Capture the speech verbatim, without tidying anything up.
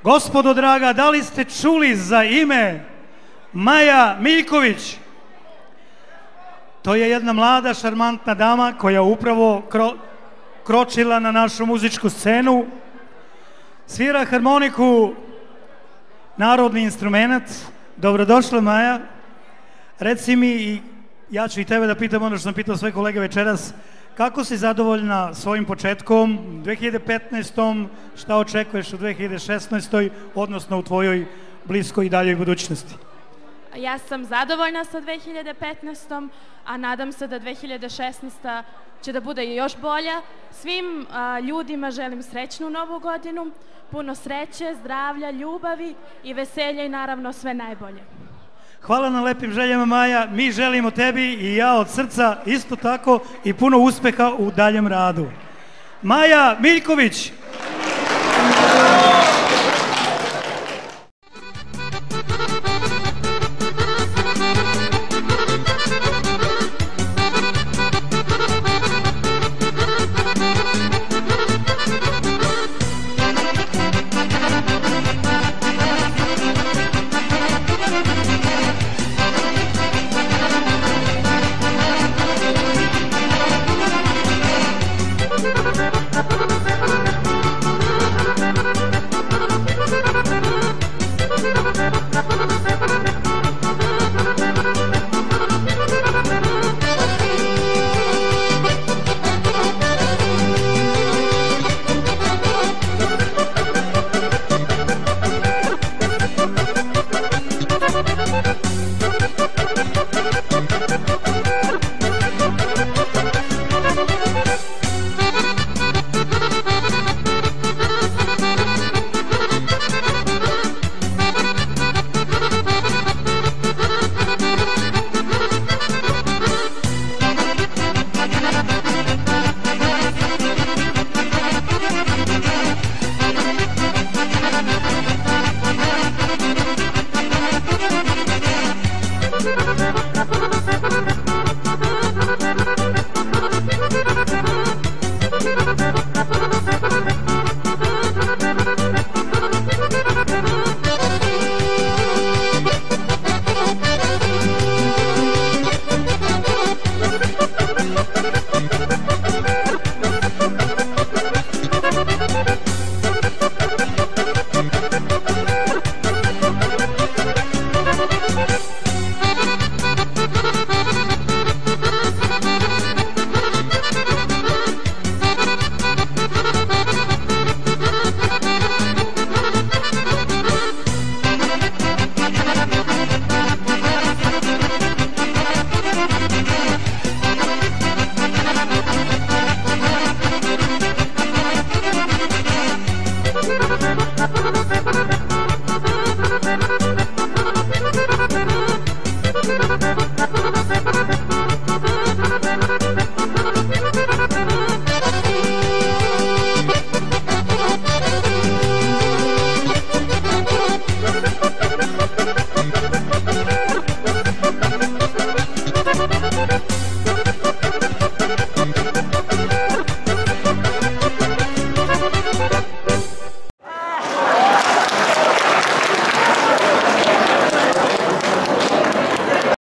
Gospodo draga, da li ste čuli za ime Maja Miljković? To je jedna mlada, šarmantna dama koja upravo kro, kročila na našu muzičku scenu. Svira harmoniku, narodni instrument. Dobrodošla, Maja. Reci mi, i ja ću i tebe da pitam ono što sam pitao sve kolege večeras, kako si zadovoljna svojim početkom u dve hiljade petnaestoj. Šta očekuješ u dve hiljade šesnaestoj. odnosno u tvojoj bliskoj i daljoj budućnosti? Ja sam zadovoljna sa dve hiljade petnaestom. a nadam se da dve hiljade šesnaesta. će da bude još bolja. Svim a, ljudima želim srećnu novu godinu, puno sreće, zdravlja, ljubavi i veselja i naravno sve najbolje. Hvala na lepim željama, Maja. Mi želimo tebi i ja od srca isto tako i puno uspeha u daljem radu. Maja Miljković,